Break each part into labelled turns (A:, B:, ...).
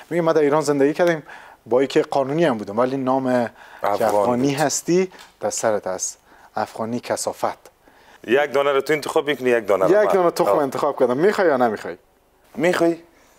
A: میگه ما در ایران زندگی کردیم با اینکه قانونی هم بودم ولی نام افغانی هستی در سرت است. افغانی کثافت.
B: یک دانه رو تو انتخاب میکنی، یک دانه رو
A: یک دانه تخم انتخاب کردم. میخوای یا نمیخوای؟
B: میخوای؟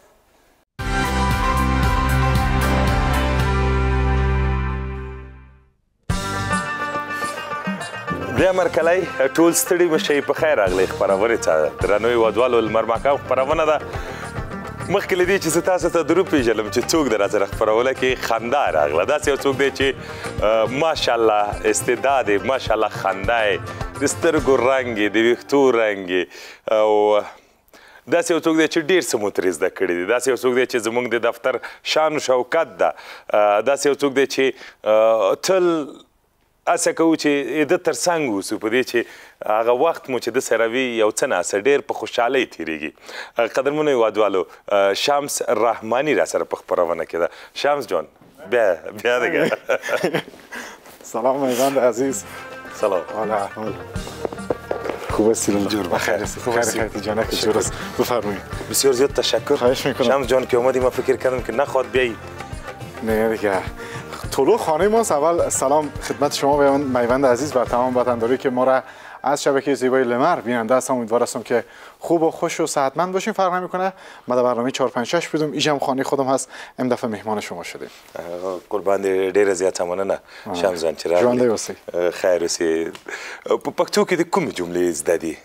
B: بیا مرکلی ټول ستړي مشئ په خیر راغلی خپرونې ته درنوي وادوالو لمر ماښام خپرونه ده. مخکې له دې چې زه تاسو ته درو پېژنم چې څوک در سره خپرونه کې خندا راغله، داسې یو څوک دی چې ماشاءالله استعداد یې، ماشاءالله خندا یې، د سترګو رنګ یې، د ویښتو رنګ یې، او داسې یو څوک دی چې ډېر څه مو ترې زده کړي دي، داسې یو څوک دی چې زموږ د دفتر شان و شوکت ده، داسې یو څوک دی چې تل هڅه کوو چې د تر څنګ اوسو په دې چې هغه وخت مو چې د سره وي یو څه ناڅه ډېر په خوشحالۍ تېرېږي. قدرمنو هېوادوالو شمس رحماني را سره په خپرونه کې ده. شمس جان بیا دیگه.
A: سلام میوند عزیز.
B: سلام.
A: حال احوال خوب هستید؟
B: جور بخیر.
A: خیر جانک جور است. بفرمایید.
B: بسیار زیاد تشکر.
A: خواهش میکنم.
B: شمس جان که اومدی ما فکر کردم که نخواد بیایی.
A: نه دیگه. طلوع خانه ماست. اول سلام خدمت شما میوند عزیز و تمام وطنداری که ما را از شبکه زیبای لمر بیننده هستم. امیدوار هستم که خوب و خوش و صحتمند باشین. فرق نمیکنه ما در برنامه 456 بودم، اینجا خانه خودم هست، این دفعه مهمان شما شدیم.
B: قربان ډېره زیاته مننه شمس جان چې راغلی.
A: ژوندی اوسئ.
B: خیر اوسئ. په پښتو کې د کومې جملې زده دي؟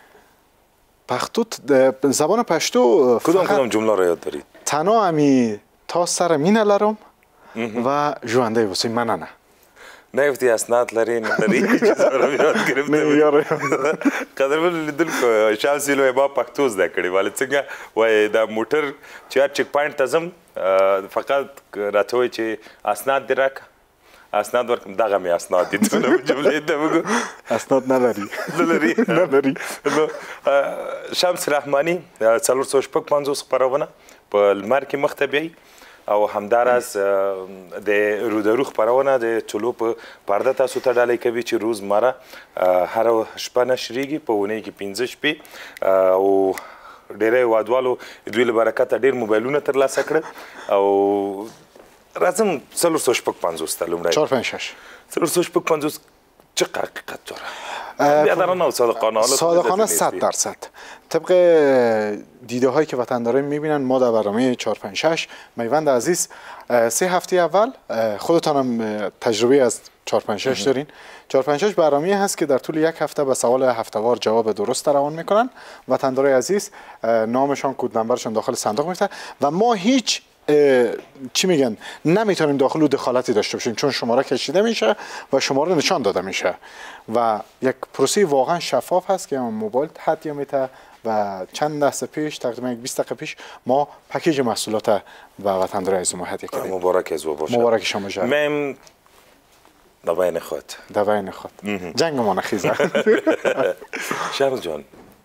A: زبان پشتو
B: کدام جمله را یاد دارید؟
A: تنها امی تا سر مینه لرم و ژوندی اوسئ. مننه.
B: نگفتی اسناد لري نه لري چې زه یاد گرفتم. قدرمنو لیدونکو شمس لوی ما پښتو زده کړې ولې څنګه وایي دا موټر چې هر چک پوینټ ته ځم فقط راته وایي چې اسناد دې راکړه، اسناد ورکړم، دغه مې اسناد دي. ټول جملې ته وګورو
A: اسناد نه لري.
B: نو شمس رحماني 456 خپرونه په لمر کې مخ ته بیایي او همداراز د رودرو خپرونه د چلو په پرده تاسو ته ډالۍ کوي چې روزمره هر شپه نشریږي په اونۍ کې 15 شپې او ډېری هېوادوالو دوی له برکته ډېر موبایلونه ترلاسه کړل او راځم 456 ته لومړی 456 چه حقیقت داره؟ بیادرانه و
A: صادقانه 100%. طبق دیده هایی که وطنداران میبینن ما در برنامه 456 میوند عزیز 3 هفته اول خودتانم تجربه از 456 دارین. 456 برنامه هست که در طول یک هفته به سوال هفتهوار جواب درست روان میکنن. وطندارای عزیز نامشان، کد نمبرشان داخل صندوق میفته و ما هیچ چی میگن نمیتونیم داخل او دخالتی داشته باشیم چون شماره کشیده میشه و شماره نشان داده میشه و یک پروسه واقعا شفاف هست که موبایل هدیه میده و چند لحظه پیش تقریبا 20 دقیقه پیش ما پکیج محصولات و وطندار عزیز ما هدیه کردیم.
B: مبارک از او باشه.
A: مبارک شما جان.
B: من دوای نخواد. جنگ
A: ما نخیزه.
B: شمس جان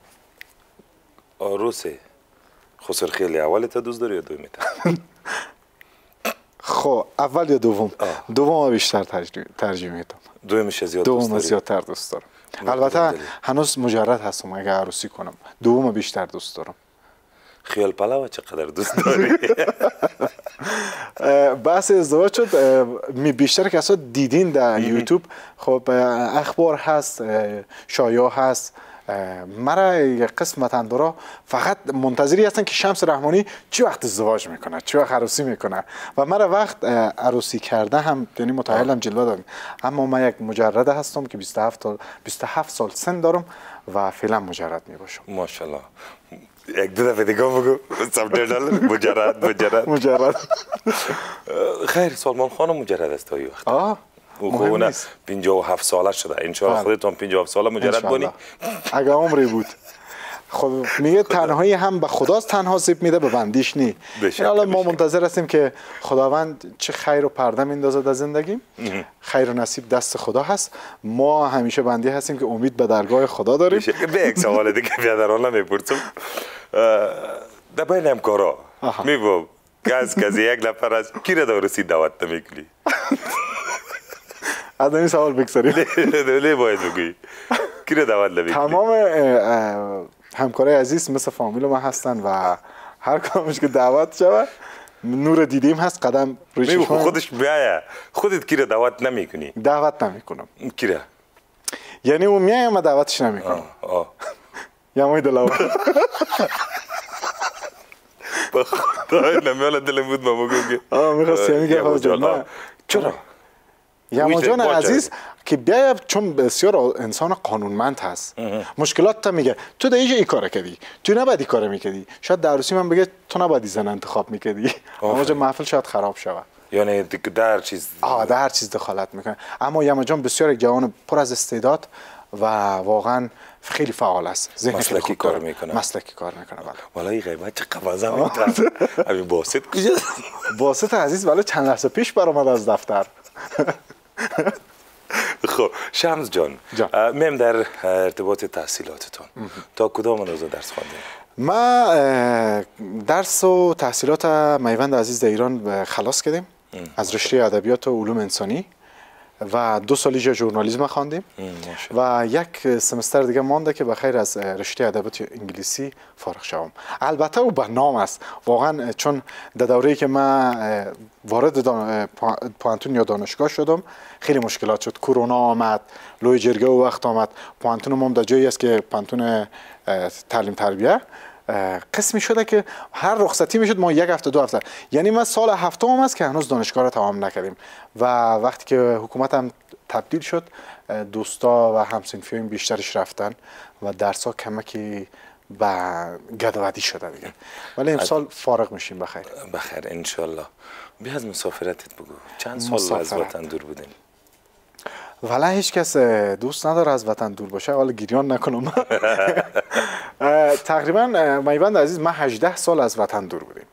B: آروسه خسر خیلی اول تا دوست داری یا دومی تا؟
A: خب اول یا دوم؟ دوم بیشتر ترجیح میدم.
B: دومش زیاد دوست داری؟
A: دوم زیادتر دوست دارم. البته هنوز مجرد هستم اگه عروسی کنم دوم بیشتر دوست دارم.
B: خیال پلاو چقدر دوست داری؟
A: بحث ازدواج شد بیشتر کسا دیدین در یوتیوب. خب اخبار هست، شایعه هست. مرا یک قسم وطندارا فقط منتظری هستن که شمس رحمانی چه وقت ازدواج میکنه، چه وقت عروسی میکنه و مرا وقت عروسی کرده هم یعنی متأهلم جلوه دارم، اما من یک مجرد هستم که 27 سال سن دارم و فعلا مجرد میباشم.
B: ماشاءالله. یک دو دفعه دیگه بگو مجرد. خیر سلمان خانم مجرد است تا این وقت؟ او خونه 57 ساله شده. انشاءالله خودتون 57 ساله مجرد بانی.
A: اگه عمری بود. خب میگه تنهایی هم به خداست، تنها سیب میده به بندیش نی. حالا ما منتظر هستیم که خداوند چه خیر و پرده میندازه در زندگیم. خیر و نصیب دست خدا هست. ما همیشه بندی هستیم که امید به درگاه خدا داریم.
B: به یک سوال دیگه بیادرانه میپرسم. در بین همکارا میگم کسی یک نفر از کی را دارسی دعوت نمیکنی؟
A: از این سوال بگذاریم.
B: نه باید بگویی کی را دعوت نمیکنی؟
A: تمام همکارای عزیز مثل فامیل ما هستن و هر کامش که دعوت شود نور دیدیم هست قدم روی چشم
B: خودش بیایا خودت کی را دعوت نمیکنی؟
A: دعوت نمیکنم.
B: کی را؟
A: یعنی اون میای اما دعوتش نمیکنم. یا مای دلاور
B: خدای نمیاله دلم بود ما بگم که
A: میخواستی میگم جان
B: چرا؟
A: یما جان عزیز که بیای چون بسیار انسان قانونمند هست مشکلات تا میگه تو در اینجا این کار کردی تو نباید این کار میکردی شاید در عروسی من بگه تو نباید زن انتخاب میکردی اما محفل شاید خراب شود
B: یعنی در چیز
A: در هر چیز دخالت میکنه اما یما جان بسیار یک جوان پر از استعداد و واقعا خیلی فعال است ذهن خیلی خوب
B: کار میکنه
A: مسلکی کار میکنه
B: والا این غیبت چه قوازه میتونه همین باسط کجا
A: باسط عزیز ولی چند لحظه پیش برآمد از دفتر
B: خب شمس جان میم در ارتباط تحصیلاتتون تا کدام روزه درس خواندین؟
A: ما درس و تحصیلات میوند عزیز در ایران خلاص کردیم از رشته ادبیات و علوم انسانی و 2 سال اینجا ژورنالیسم خواندیم و 1 سمستر دیگه مانده که بخیر از رشته ادبیات انگلیسی فارغ شوم. البته او به نام است واقعا چون در دوره‌ای که من وارد پوانتون یا دانشگاه شدم خیلی مشکلات شد. کرونا آمد، لوی جرگه و وقت آمد. پوانتون ما در جایی است که پوانتون تعلیم تربیه قسمی شده که هر رخصتی میشد ما 1 هفته 2 هفته، یعنی من سال 7م است که هنوز دانشگاه را تمام نکردیم و وقتی که حکومت هم تبدیل شد دوستا و همسنفیان بیشترش رفتن و درس ها کمکی به گدودی شده دیگه ولی امسال فارغ میشیم بخیر
B: انشالله. بیا از مسافرتت بگو چند سال از وطن دور بودین؟
A: ولی هیچ کس دوست نداره از وطن دور باشه حالا گریان نکنم تقریبا میوند عزیز ما 18 سال از وطن دور بودیم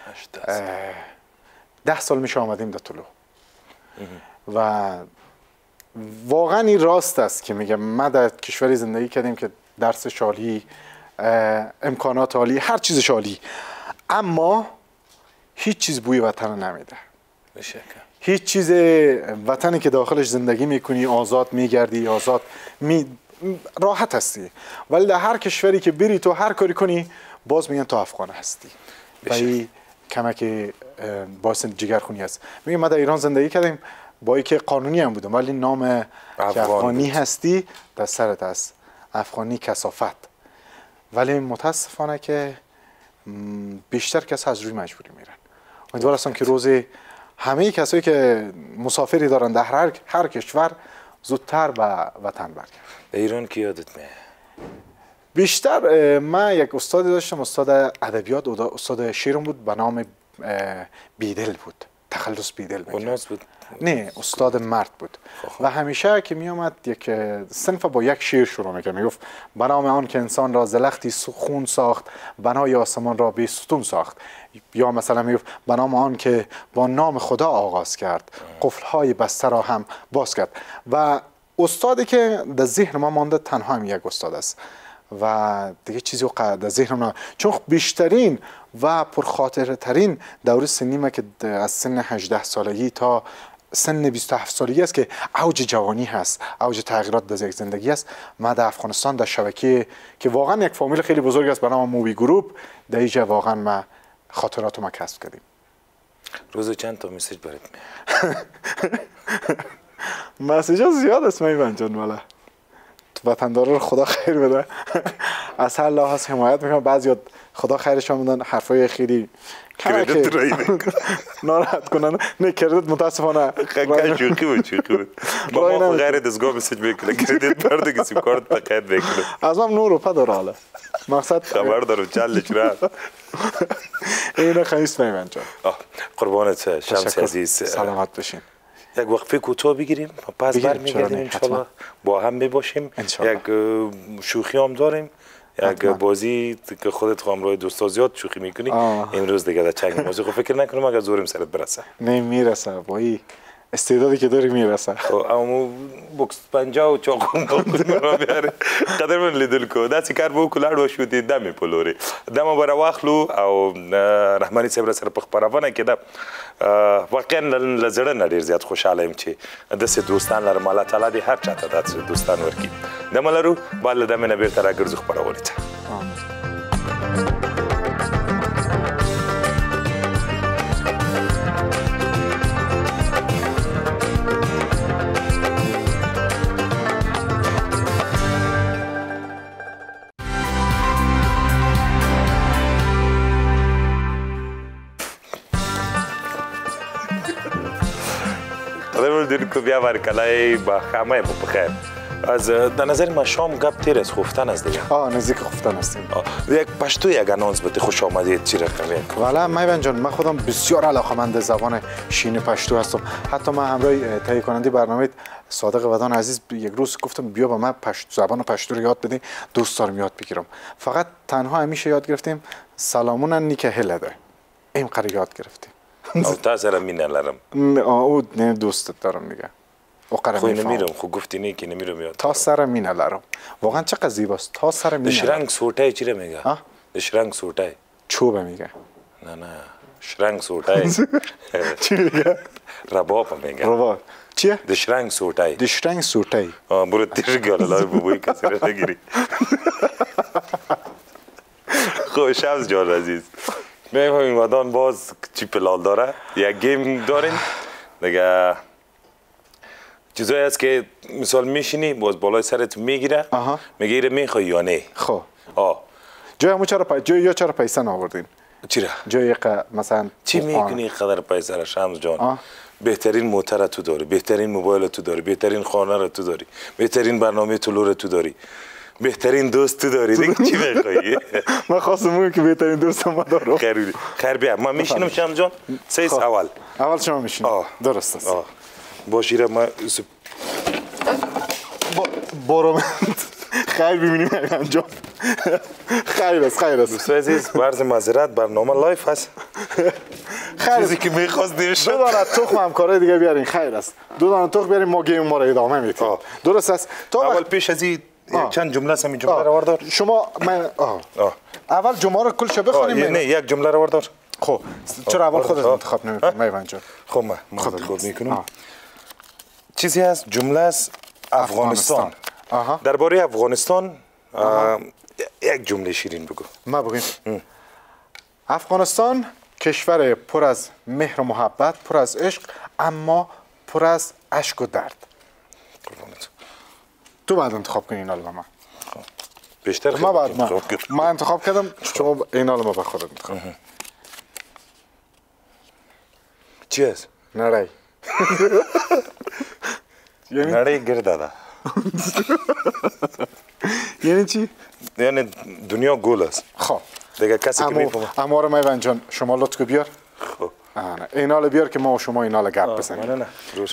A: 10 سال میشه آمدیم در طلوع و واقعا این راست است که میگم ما در کشوری زندگی کردیم که درس عالی امکانات عالی هر چیزش عالی اما هیچ چیز بوی وطن نمیده هیچ چیز وطنی که داخلش زندگی میکنی آزاد میگردی آزاد راحت هستی ولی در هر کشوری که بری تو هر کاری کنی باز میگن تو افغان هستی و این کمک باعث جگرخونی است. میگم ما در ایران زندگی کردیم با اینکه قانونی هم بودم ولی نام افغانی هستی در سرت است افغانی کثافت ولی متاسفانه که بیشتر کس از روی مجبوری میرن. امیدوار هستم که روزی همه کسایی که مسافری دارن در هر کشور زودتر به وطن برگردن.
B: ایران کی یادت میاد؟
A: بیشتر من یک استادی داشتم استاد ادبیات استاد شعرم بود به نام بیدل بود تخلص بیدل
B: بود
A: نه استاد مرد بود و همیشه که می آمد یک صنف با یک شعر شروع میکرد میگفت به نام آن که انسان را ز لختی خون ساخت بنای آسمان را بی ستون ساخت یا مثلا میگفت به نام آن که با نام خدا آغاز کرد قفل‌های بسته را هم باز کرد و استادی که در ذهن ما مانده تنها هم یک استاد است و دیگه چیزی در ذهنم چون بیشترین و پرخاطره ترین دوره سنی که از سن 18 سالگی تا سن 27 سالگی است که اوج جوانی هست اوج تغییرات در یک زندگی است. ما در افغانستان در شبکه که واقعا یک فامیل خیلی بزرگ است به نام مووی گروپ در اینجا واقعا ما خاطرات ما کسب کردیم.
B: روز چند تا مسیج برات
A: مسیج زیاد است میوند جان والا وطندارا رو خدا خیر بده از هر لحاظ حمایت میکنم بعضی خدا خیرشان بدن حرفای خیلی
B: کردت رایی
A: ناراحت کنن نه کردت متاسفانه
B: شوخی بود با ما غیر دستگاه مسیج میکنه کردت برده که سیم کارت تقید میکنه
A: از هم 9 روپه داره حالا مقصد
B: خبر دارم چلش رفت
A: اینه خیست میوند جان
B: قربانت شمس عزیز
A: سلامت باشین.
B: یک وقفه کوتاه بگیریم پس برمیگردیم انشالله با هم میباشیم یک شوخی هم داریم یک بازی که خودت همراه دوستا زیاد شوخی میکنی امروز دیگه در چنگ بازی خب فکر نکنم اگر زورم سرت برسه
A: نه میرسه با این استعدادی که داری میرسه
B: اما بوکس پنجا و چاقو مرا بیاره قدر من لیدل کو داسې کار به وکړو لاړ وشو دې دمې په لورې دمه به راواخلو او رحماني صاحب سره په خپرونه کې ده واقعا له زړه نه ډېر زیات خوشحاله یم چې داسې دوستان لرم الله تعالی دې هر چا ته داسې دوستان ورکړي دمه لرو بعد له دمې نه بېرته راګرځو خپرونې ته خدا بدون که بیا برکلای با خامه بخیر. از در نظر ما شام گپ تیر از خفتن است دیگه.
A: نزدیک خفتن هستیم.
B: یک پشتو یک انانس بده خوش آمدید چی رقمی.
A: والا میوان جان من خودم بسیار علاقه‌مند زبان شین پشتو هستم. حتی من همراه تهیه کننده برنامه صادق ودان عزیز یک روز گفتم بیا با من زبان پشتو رو یاد بدی، دوست دارم یاد بگیرم. فقط تنها همیشه یاد گرفتیم سلامون نیکه هلده. این قری یاد گرفتیم.
B: او تا سر مینه لرم.
A: او نه دوستت دارم دیگه.
B: خو نمیرم خو گفتی نه که نمیرم یاد.
A: تا سر مینه لرم. واقعا چقدر زیباست. تا سر مینه.
B: شرنگ سوټای چیره میگه؟ شرنگ سوټای.
A: چوبه میگه.
B: نه شرنگ سوټای.
A: چی میگه؟
B: رباب میگه.
A: رباب. چیه؟
B: دشرنگ سوټای.
A: دشرنگ سوټای.
B: برو تیر گالا بوی کسر نگیری. خو شمس جان عزیز. میفهمیم ودان باز چی پلال داره؟ یک گیم دارین دیگه. چیزایی هست که مثال میشینی باز بالای سرت میگیره میگیره میخوای یا نه.
A: خب
B: جای
A: همون چرا پیسه نآوردین؟
B: چرا؟
A: جای مثلا
B: چی میکنی قدر پیسه را شمس جان؟ بهترین موتر تو داری، بهترین موبایل تو داری، بهترین خانه را تو داری، بهترین برنامه طلوع تو داری، بهترین دوست تو داری. دیگه چی میخوایی؟
A: من خواستم اون که بهترین دوستم ما دارم.
B: خیر بیا من میشینم شمس جان. سیس اول
A: شما میشینی. درست است.
B: باشیره ما
A: برو خیر ببینیم انجام. خیر است
B: دوست عزیز برز معذرت برنامه لایف هست. چیزی که میخواست دیرش
A: 2 دانه تخم همکارای دیگه بیارین. خیر است 2 دانه تخم بیارین ما گیم ما رو ادامه میدیم. درست است.
B: اول پیش از این چند جمله است همین جمله رو وردار.
A: شما من اول جمله رو کلش بخونیم.
B: نه یک جمله رو وردار.
A: خب چرا اول خودت انتخاب نمی‌کنی میوان جان؟
B: خب من انتخاب میکنم. چیزی هست جمله است افغانستان. درباره افغانستان یک جمله شیرین بگو.
A: ما بگیم افغانستان کشور پر از مهر و محبت، پر از عشق، اما پر از اشک و درد. تو بعد انتخاب کنی این حالا من
B: بیشتر
A: ما بعد من انتخاب کردم شما این حالا ما به خودت انتخاب.
B: چی هست؟
A: نری
B: نری گرده ده.
A: یعنی چی؟
B: یعنی دنیا گل است.
A: خب
B: دیگه کسی که میفهمه
A: اما رو میوان جان شما لطف بیار.
B: خب
A: این حالا بیار که ما و شما این حالا گپ بزنیم.
B: نه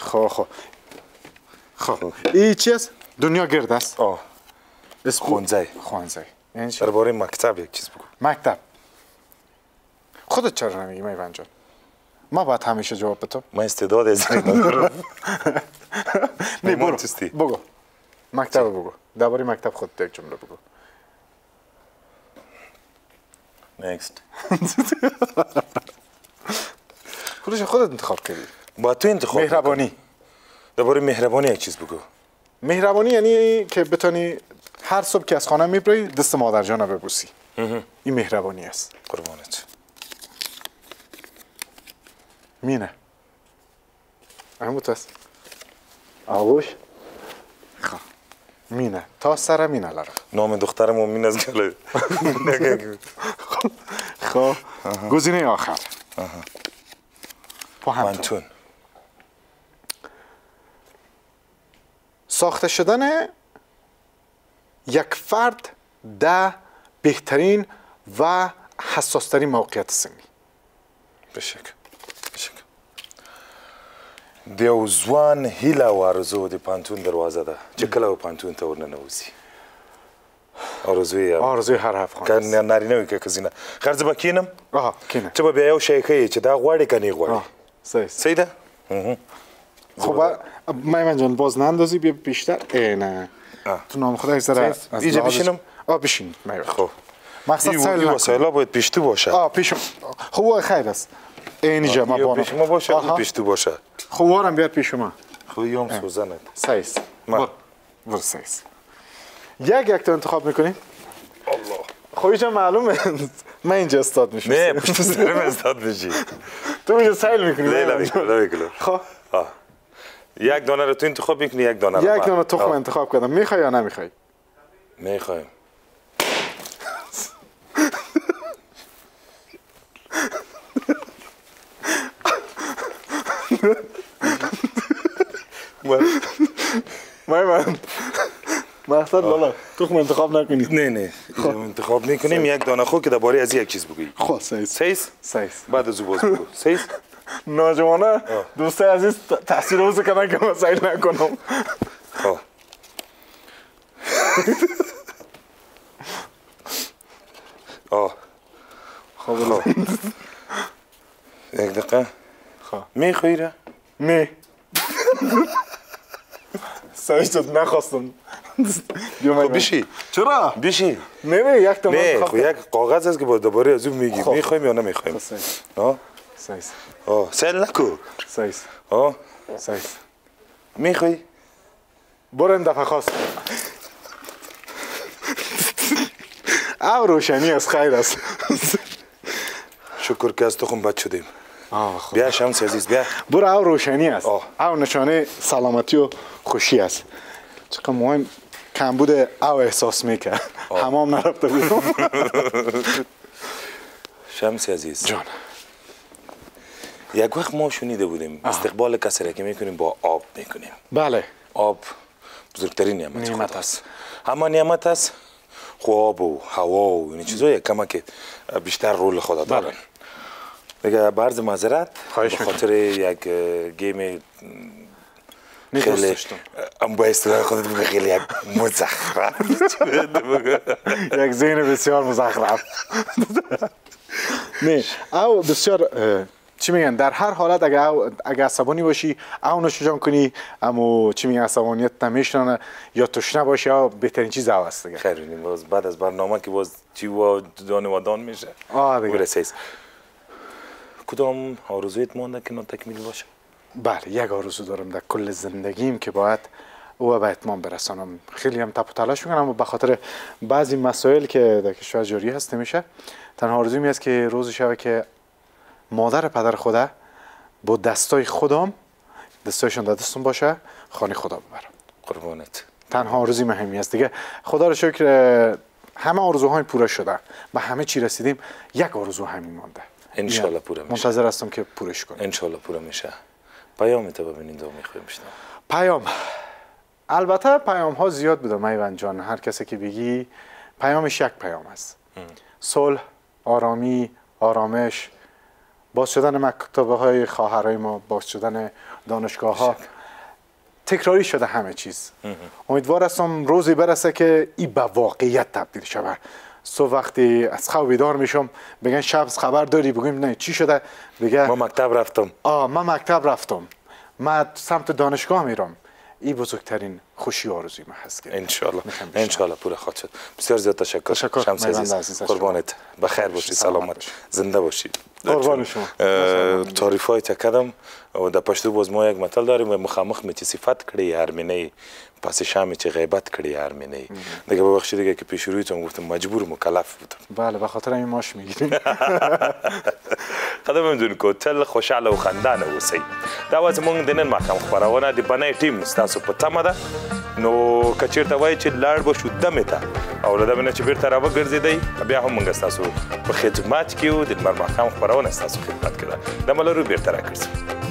A: خب این چی است؟ دنیا گرد است.
B: خوانزه.
A: یعنی چی؟
B: درباره مکتب یک چیز بگو.
A: مکتب خودت چرا نمیگی میوان جان؟ ما باید همیشه جواب بدم.
B: من استعداد از این ندارم.
A: نه برو بگو مکتب بگو. درباره مکتب خودت یک جمله بگو.
B: Next.
A: خودت انتخاب کردی.
B: با تو انتخاب.
A: مهربانی.
B: درباره مهربانی یک چیز بگو.
A: مهربانی یعنی که بتونی هر صبح که از خانه میپری دست مادر جان رو ببوسی. این مهربانی است.
B: قربانت.
A: مینه. همون است. آغوش. خب. مینه. تا سر مینه لره.
B: نام دخترم مین از گله.
A: خب. گزینه آخر.
B: پانتون.
A: ساخته شدن یک فرد در بهترین و حساسترین موقعیت سنی.
B: بشک. دیو زوان هیله و آرزو دی پانتون دروازه ده. چه کلا پانتون تا ورننوزی.
A: آرزوی هر افغان.
B: که نارینه که کزینه. خرج با کینم؟
A: کینه.
B: چه با بیاو شیخی چه دا غواړي کني غواړي. سیده.
A: خب میوان جان باز نندازی بیا بیشتر. نه. تو نام خدای سر
B: اینجا بشینم؟
A: بشین میوان.
B: خب.
A: مقصد
B: این وسایل باید پیشتو باشه.
A: پیشم. خب خیر است. اینجا ما بانم.
B: پیشم باشه پیشتو باشه.
A: خب وارم بیاد پیش ما.
B: خب یوم سوزنه.
A: سایس. برو سایس. یک تا انتخاب میکنیم؟
B: الله.
A: خب اینجا معلومه من اینجا استاد میشم.
B: نه پشت سرم استاد میشی.
A: تو اینجا سیل میکنی.
B: نه. خب. یک دانه رو تو انتخاب میکنی یک دانه رو.
A: یک دانه تخم انتخاب کردم. میخوای یا نمیخوای؟
B: میخوایم.
A: من مقصد بالا تخم انتخاب نکنید.
B: نه انتخاب نکنیم. یک دانه خو که درباره از یک چیز بگویی.
A: خب سیس
B: بعد از او باز بگو. سیس
A: ناجوانه دوستای عزیز تحصیل روز کنن که مسائل نکنم.
B: خب یک دقیقه میخوایی را؟
A: می سعی شد نخواستم.
B: خب بشی.
A: چرا؟
B: بشی.
A: نه یک تا
B: نه خب یک کاغذ است که با دوباره از اون میگی میخوایم یا نمیخوایم.
A: سیس
B: سیل نکو.
A: سیس
B: میخوایی؟
A: برو این دفعه خواست. او روشنی از خیر است.
B: شکر که از تخم بد شدیم. بیا شمس عزیز بیا.
A: برو او روشنی است. او نشانه سلامتی و خوشی است. چقدر مهم کمبود او احساس میکرد. حمام نرفته بودم.
B: شمس عزیز
A: جان،
B: یک وقت ما شنیده بودیم استقبال کسی را که میکنیم با آب میکنیم.
A: بله.
B: آب بزرگترین نعمت است. همه نعمت است. خواب و هوا و این چیزا کما که بیشتر رول خدا دارن. دیگه برز معذرت به خاطر یک گیم خیلی ام با اصطلاح خودت بگو خیلی یک مزخرف
A: یک ذهن بسیار مزخرف. نه او بسیار چی میگن در هر حالت اگه عصبانی باشی او نوشجان کنی اما چی میگن عصبانیت نمیشنه یا تشنه باشی او بهترین چیز او است دیگه.
B: خیر باز بعد از برنامه که باز چی و دان میشه.
A: دیگه.
B: کدام آرزویت مونده که تکمیل باشه؟
A: بله یک آرزو دارم در کل زندگیم که باید او به اتمام برسانم. خیلی هم تپ و تلاش میکنم و به خاطر بعضی مسائل که در کشور جاری هست نمیشه. تنها آرزویم است که روزی شبه که مادر پدر خدا با دستای خودم دستایشون در دستم باشه خانه خدا ببرم.
B: قربانت.
A: تنها آرزوی مهمی است دیگه. خدا رو شکر همه آرزوهای پوره شده. به همه چی رسیدیم. یک آرزو همین مانده.
B: ان شاء الله پوره میشه.
A: منتظر هستم که پورش کنم.
B: ان شاء الله پوره میشه. پیام تو ببینید و میخوایم بشنویم.
A: پیام. البته پیام ها زیاد بوده میوند جان. هر کسی که بگی پیامش یک پیام است. صلح، آرامی، آرامش، باز شدن مکتبه های خواهرای ما، باز شدن دانشگاه ها، تکراری شده همه چیز. امیدوار هستم روزی برسه که این به واقعیت تبدیل شود. صبح وقتی از خواب بیدار میشم بگن شب خبر داری؟ بگیم نه چی شده؟ بگه
B: ما مکتب رفتم.
A: من مکتب رفتم. من سمت دانشگاه میرم. این بزرگترین خوشی آرزوی من هست که
B: ان شاء الله پوره خواهد شد. بسیار زیاد تشکر شمس عزیز. قربانت. بخیر باشی، سلامت، زنده باشی.
A: قربان شما.
B: تعریف های کردم و در پشتو باز ما یک متل داریم مخامخ میچی صفت کړي هرمنه پس شام چې غیبت کړي هرمنه. دیگه ببخشید دیگه که پیش رویتون گفتم مجبور مکلف بودم.
A: بله به خاطر این ماش میگیریم.
B: قدم جون کو تل خوشاله او خندانه اوسئ. دا واز مونږ د نن ماښام خبرونه د بنای ټیم ستاسو په تمه ده. نو کچیرته وای چې لاړ به شو دمه ته او له دمه چې بیرته راوګرځېدی بیا هم موږ ستاسو په خدمت کې یو د لمر ماښام خبرونه ستاسو خدمت کې ده. د ملرو بیرته راګرځو.